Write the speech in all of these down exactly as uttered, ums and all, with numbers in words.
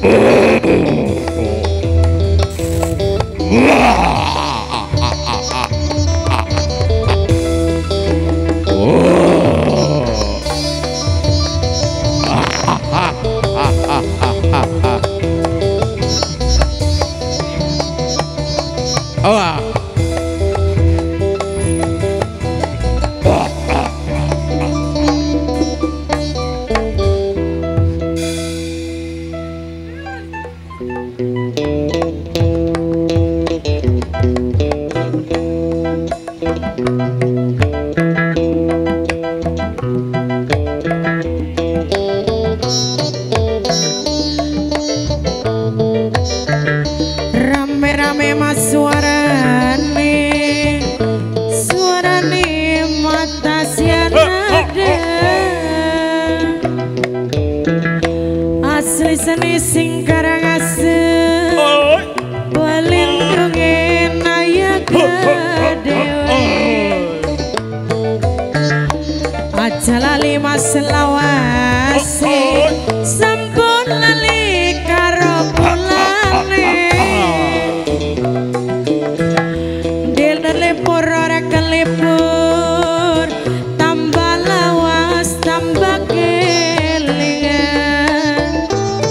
Rame-rame mas suarane, suarane mata sianada, asli seni sing karangasem, pelindungin ayaka dewe, aja lali mas lawase, sampun lali karo pulane. Lepur ora kelipur, tambah lawas tambah kelingan.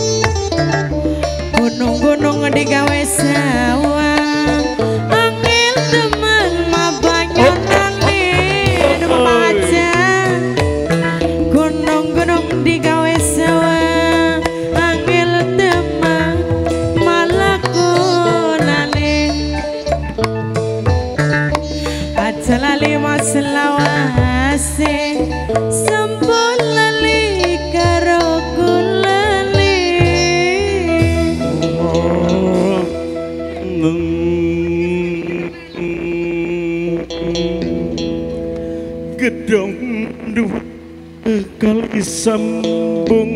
Gunung-gunung digawe sawah, angin temen mabanyo nangin baca. Gunung-gunung digawe sawah, angin temen malakunane. Lali mas lawase, sampun lali karo kulali. Gedong dua kali sambung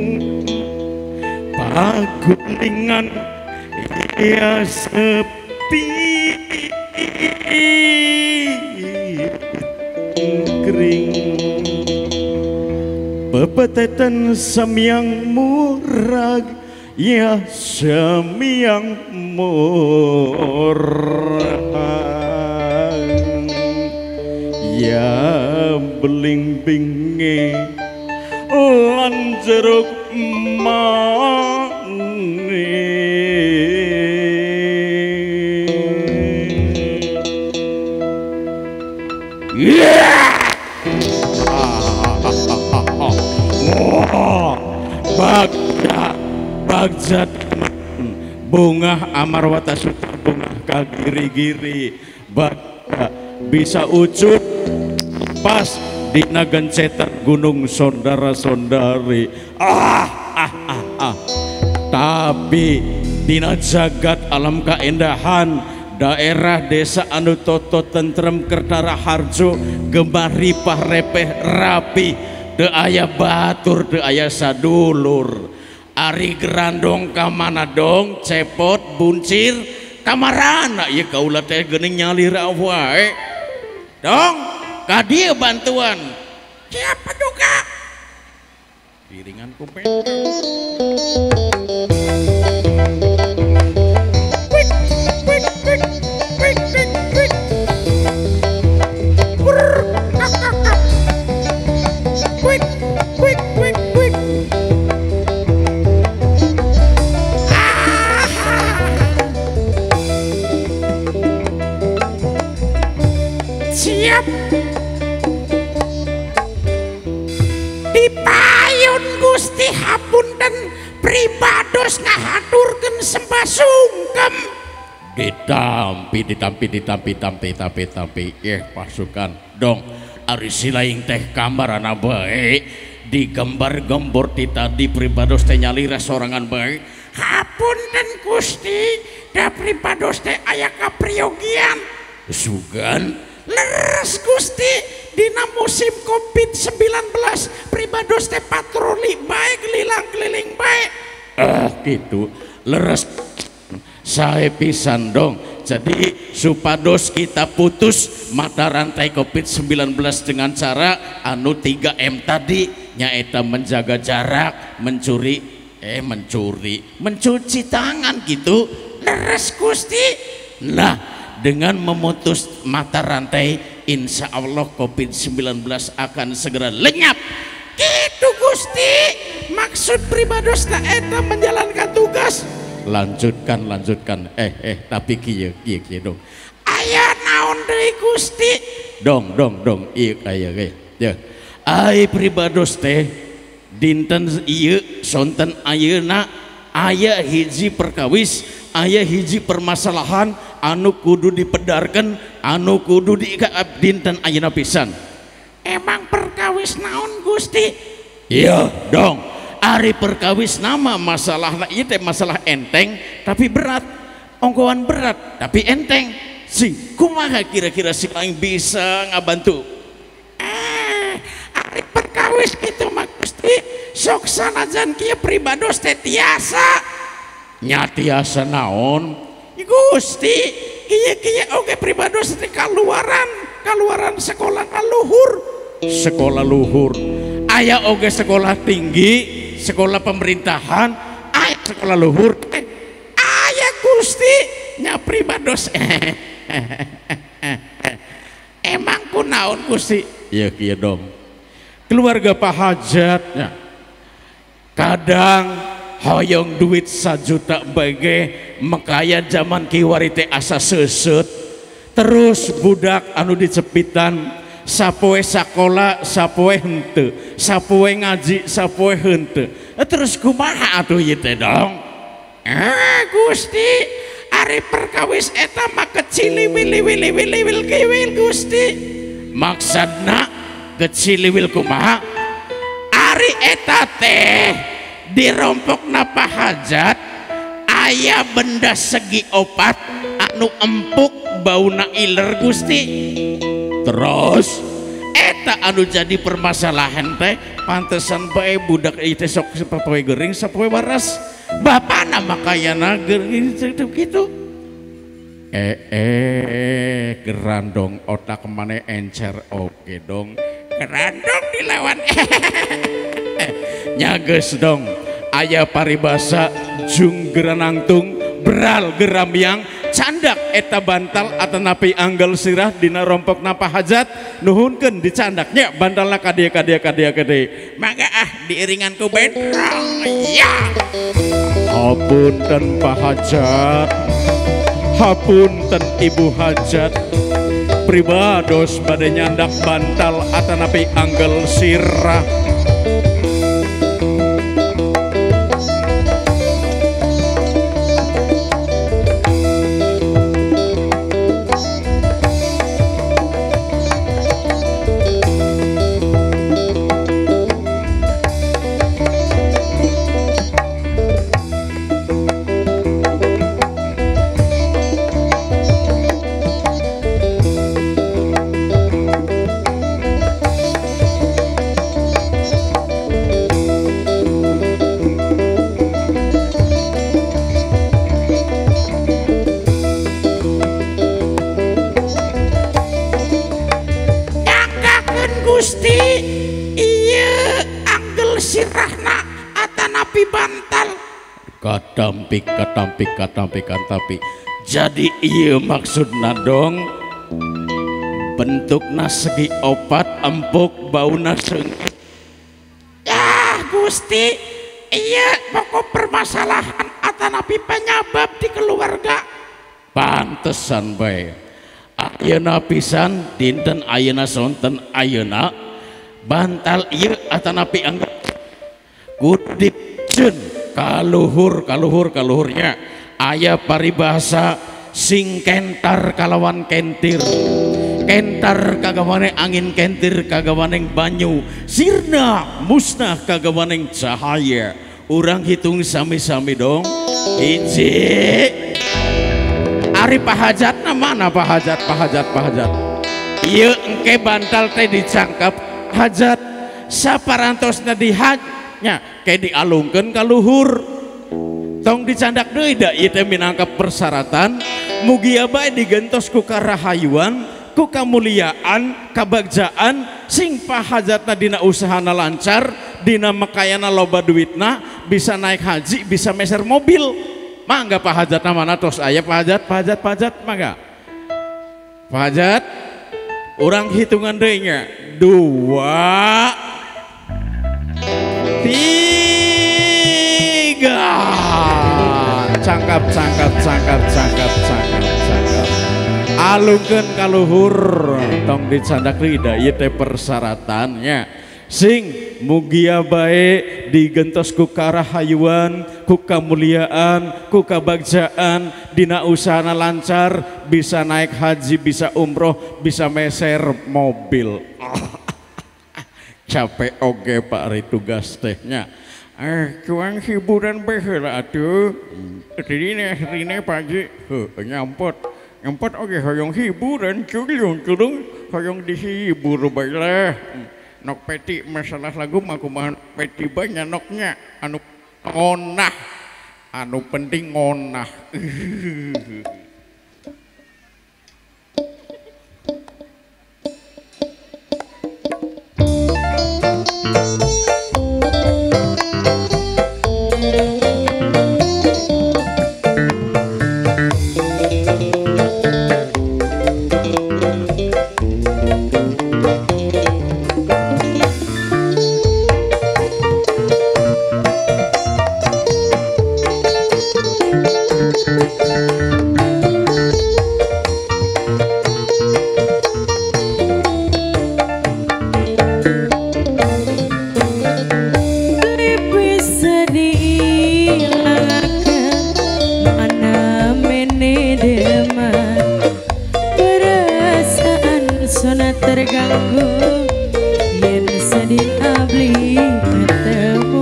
paguningan ya sepi kering pepetetan samyang murag ya samyang murag ya beling binge lan jeruk Bagja Bagjat bunga amarwata suka bunga kagiri-giri Bagja bisa ucut pas di nagencetan gunung sondara-sondari ah, ah, ah, ah. Tapi dina jagat alam keindahan daerah desa anu toto tentrem Kertara Harjo gemar ripah repeh rapi teu aya batur teu aya sadulur ari gerandong ka mana dong cepot buncir kamarana ieu kaula teh geuning nyalira wae dong ka dieu bantuan siapa juga piringan kuping Siap dipayun Gusti hapunten pribados ngahaturkeun sembah sungkem ditampi ditampi ditampi tampi tampi tampi eh pasukan dong ari silaing teh kambarana bae digambar-gembor ti tadi pribados teh nyalira sorangan bae hapunten Gusti da pribados teh aya kapriogian sugan leres Gusti dina musim covid sembilan belas pribados teh patroli baik keliling-keliling baik ah gitu leres sae pisan dong jadi supados kita putus mata rantai covid sembilan belas dengan cara anu tiga M tadi nyaeta menjaga jarak mencuri eh mencuri, mencuci tangan gitu. Leres Gusti. Nah, dengan memutus mata rantai, insya Allah covid sembilan belas akan segera lenyap. Gitu Gusti. Maksud pribados tak eta menjalankan tugas. Lanjutkan, lanjutkan. Eh, eh, tapi kieu, kieu, kieu dong. Aya naon deui Gusti? Dong, dong, dong. Ieu aya ge. Ya. Ai pribados teh dinten ieu sonten ayeuna aya hiji perkawis, aya hiji permasalahan anu kudu dipedarkan, anu kudu di dinten ayeuna pisan. Emang perkawis naon Gusti? Iya dong, ari perkawis nama masalah ieu teh masalah enteng tapi berat, onggoan berat tapi enteng. Si kumaha kira-kira si lain bisa ngabantu? Eh, ari perkawis kitu mah Gusti, sok sanajan kieu pribados teh tiasa. Nya tiasa naon? Gusti, kieu-kieu oge pribados teh kaluaran, kaluaran sekolah kaluhur. Sekolah luhur. Aya oge sekolah tinggi, sekolah pemerintahan, aya sekolah luhur. Eh, aya Gusti, nya pribados. Emang kunaon Gusti? Iya kieu dong. Keluarga Pak Hajatnya kadang hoyong duit sajuta bage makaya zaman kiwari teh asa seuseut. Terus budak anu dicepitan sapoe sakola sapoe henteu, sapoe ngaji sapoe henteu. Terus kumaha atuh ieu teh dong? Eh Gusti, ari perkawis eta mah keciliwil-liwil-liwil kiwil Gusti. Maksudna keciliwil kumaha? Ari eta teh dirompokna Pak Hajat aya benda segi opat anu empuk bauna iler Gusti. Terus eta anu jadi permasalahan teh pantesan bae budak ieu teh sok sapoe geuring sapoe waras. Bapana makayana geuring kitu. Eh eh gerandong otak maneh encer oge dong. Gerandong dilawan. Nya geus dong. Aya paribasa jung geranangtung beral geramyang candak eta bantal atanapi anggal sirah dina rompokna Pak Hajat nuhunkeun dicandaknya bantalna kadia kadia kadia kade. Mangga ah diiringan ku bentrong. Ya. Hapunten Pak Hajat, hapunten Ibu Hajat, pribados bade nyandak bantal atanapi anggal sirah. Gusti iya anggel sirahna atanapi bantal katampik katampik katampik katampik jadi iya maksudna dong bentukna segi opat empuk bauna seungit ya Gusti iya pokok permasalahan atanapi penyebab di keluarga pantesan bae ayeuna pisan dinten ayeuna sonten ayeuna bantal ieu atanapi anggap kudipceun kaluhur kaluhur kaluhurnya aya paribahasa sing kentar kalawan kentir kentar kagawaneng angin kentir kagawaneng banyu sirna musnah kagawaneng cahaya urang hitung sami-sami dong hiji Ari Pak Hajat mana Pak Hajat Pak Hajat Pak Hajat iya engke bantal teh dicangkap Hajat saparantosna dihajnya kayak dialungkeun ka luhur tong dicandak deui da ieu teh minangka persyaratan mugia bae digentos ku karahayuan ku kamuliaan kabagjaan sing pahajatna dina usahana lancar, dina mekayana loba duitna, bisa naik haji, bisa meser mobil. Mangga pahajatna mana tos aya pahajat, pahajat, pahajat mangga. Pahajat orang hitungan deui nya. Dua tiga cangkap cangkap cangkap cangkap cangkap cangkap alungkeun ka luhur tong dicandak rida ieu teh persyaratannya sing mugia bae digentos ku karahayuan ku kamuliaan ku kabagjaan dina usahana lancar bisa naik haji bisa umroh bisa meser mobil. Capek oge Pak Ari tugas tehnya eh cuang hiburan baheula atuh rine rine pagi heuh nyampot nyampot oge hoyong hiburan culung culung hoyong dihibur bae lah nok peti masalah lagu mah kumaha peti banyak noknya anu ngonah anu penting ngonah. Terganggu yen sedih abli ketemu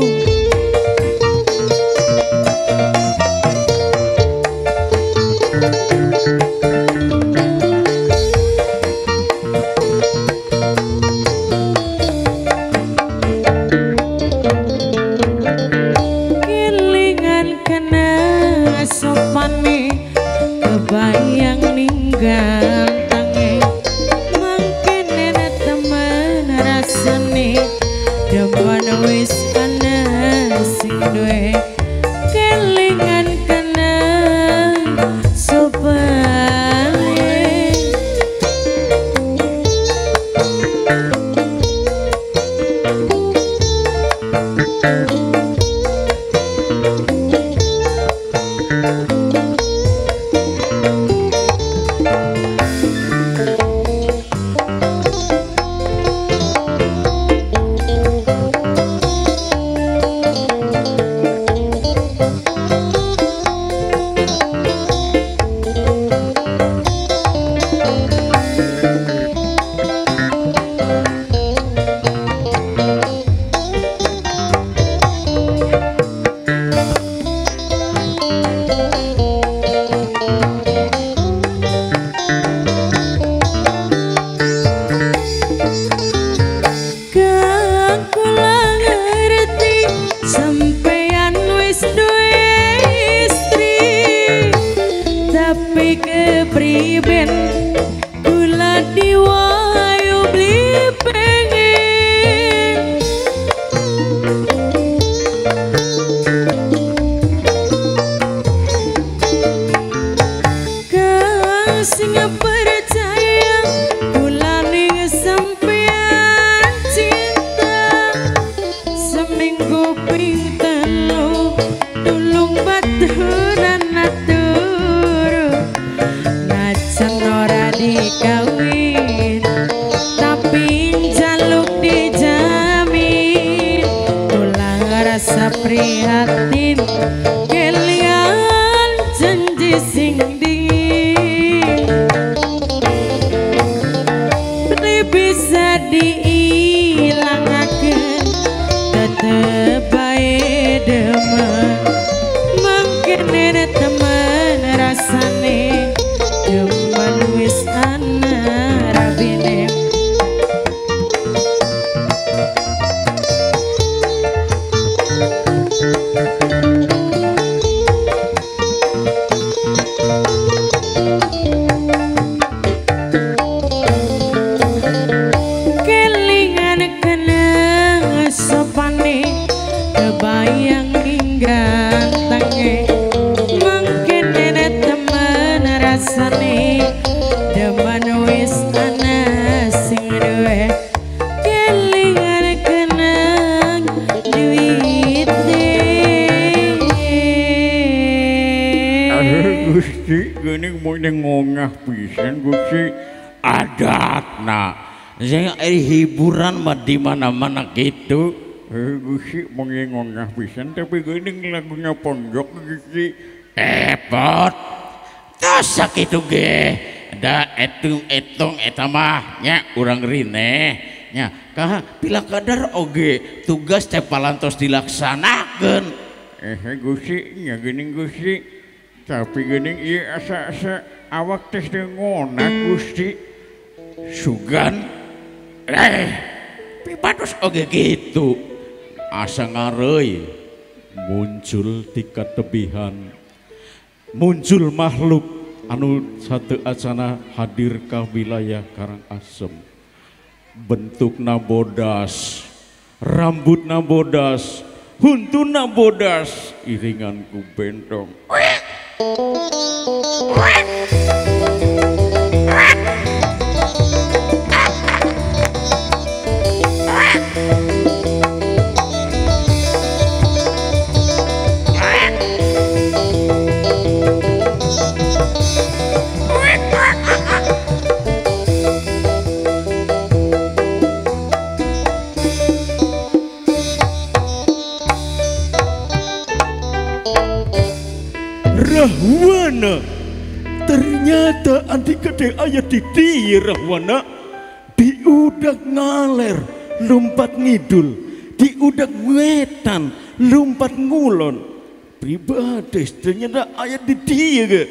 kelingan kena sopane kebayang ninggal Dewan wis ana sing duwe kelingan kena sopae kepriben kula diwayu beli pengen kang sing percaya kula ning sampean cinta seminggu ping telu tulung baturan dikawin tapi jaluk dijamin tulang rasa prihatin kalian janji sing dingin bisa diilangaken tetep bae demen mangkene temen rasane demen wis ana rabine ayang hingga tangi mungkin ada teman rasane demen wis ana sing duwe kelingan kenang duit Gusti gini mau ngongah pisan Gusti adatna saya hiburan mah di mana-mana gitu eh Gusti mau ngongah pisan tapi gini lagunya pondok Gusti epot tos sakitu ge da etung-etung eta mah nya urang rine nya kah pila kadar oge tugas teh palantos dilaksanakeun eh Gusti nya geuning Gusti tapi geuning ieu asa-asa awak teh ngona Gusti sugan eh pipados oge gitu asa ngareuy muncul di katebihan muncul makhluk anu satu acana hadir ka wilayah Karangasem bentukna bodas rambutna bodas huntuna bodas iringan ku bentong Rahwana ternyata anti gede ayat di dia Rahwana diudak ngaler lompat ngidul diudak wetan lompat ngulon pribadi ternyata ayat di dia ke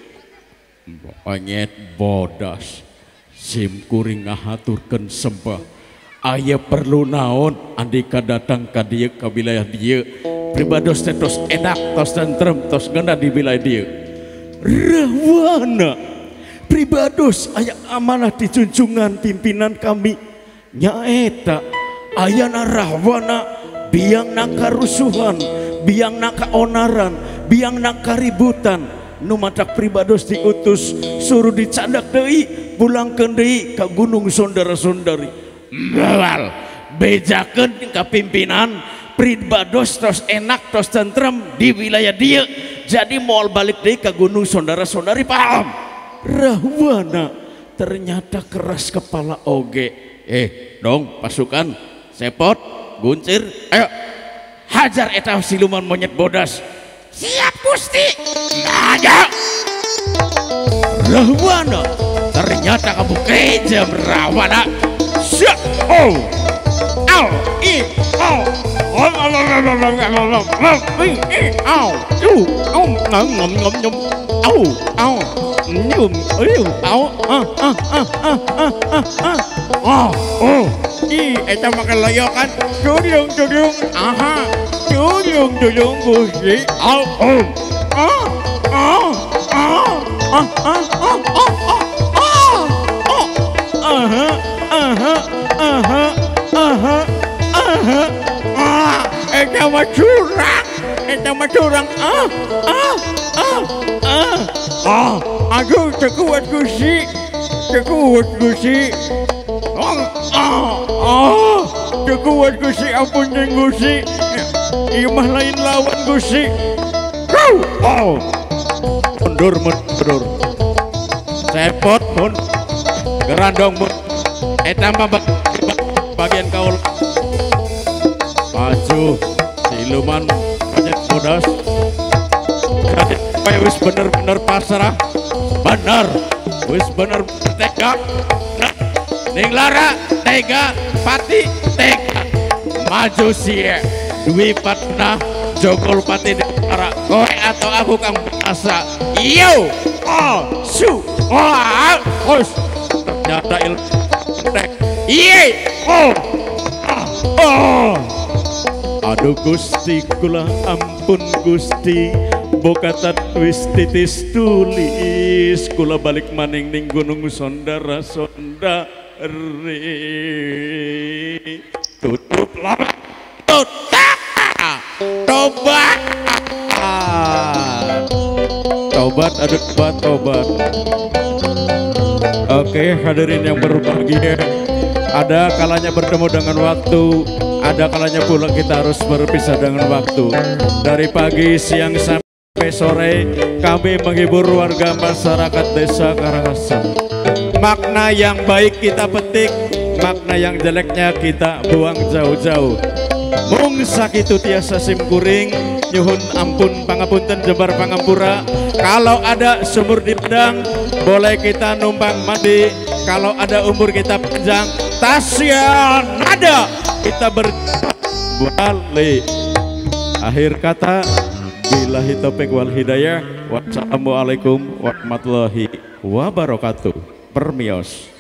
anyet bodas sim kuring ngahaturkeun sembah aya perlu naon andika datang ka dieu ka wilayah dieu pribados tos enak tos tentrem tos ganda di wilayah dia Rahwana pribados aya amanah di junjungan pimpinan kami nyaeta ayana Rahwana biang naka rusuhan biang naka onaran biang naka ributan nu matak pribados diutus suruh dicandak deui pulangkeun deui ka gunung sondara-sondari bawal bejakeun ka pimpinan pribados tos enak tos tentrem di wilayah dia jadi moal balik deui ka gunung saudara-saudari paham Rahwana ternyata keras kepala oge eh dong pasukan sepot guncir ayo hajar eta siluman monyet bodas siap Gusti aja Rahwana ternyata kamu kejam Rahwana siap oh au i au oh au au au ngom ngom ngom ngom au au nhum au au ah ah ah ah ah ah oh oh i eta makan layokan judung judung aha judung judung Gusti au oh ah ah ah ah ah ah ah ah aha aha aha aha aha ah eta mah curang eta mah curang ah ah ah ah ah aduh tekuat Gusti tekuat Gusti ah ah ah tekuat Gusti ampun jeung Gusti ieu mah lain lawan Gusti oh mundur mundur sepot mun gerandong mun eta mah bagian kaul maju siluman banyak bodas wis bener-bener pasrah bener wis bener tega ning lara tega pati tega maju sie Dwi Patna Jogol Pati Dara kowe atau aku kang asa iyo oh su oh os ternyata il tek iye oh oh aduh Gusti kula ampun Gusti bokatan wis titis tulis kula balik maning ning gunung sondara sondari tutup lama tutup tobat ada tobat tobat. Oke hadirin yang berbahagia, ada kalanya bertemu dengan waktu, ada kalanya pula kita harus berpisah dengan waktu. Dari pagi, siang sampai sore kami menghibur warga masyarakat desa Karangasem. Makna yang baik kita petik, makna yang jeleknya kita buang jauh-jauh. Mung sakitu tiasa sim kuring, nyuhun ampun pangapunten jebar pangampura. Kalau ada sumur di pedang, boleh kita numpang mandi. Kalau ada umur kita panjang, tasya nada kita berbalik. Akhir kata, billahi taufiq wal hidayah. Wassalamualaikum warahmatullahi wabarakatuh. Permios.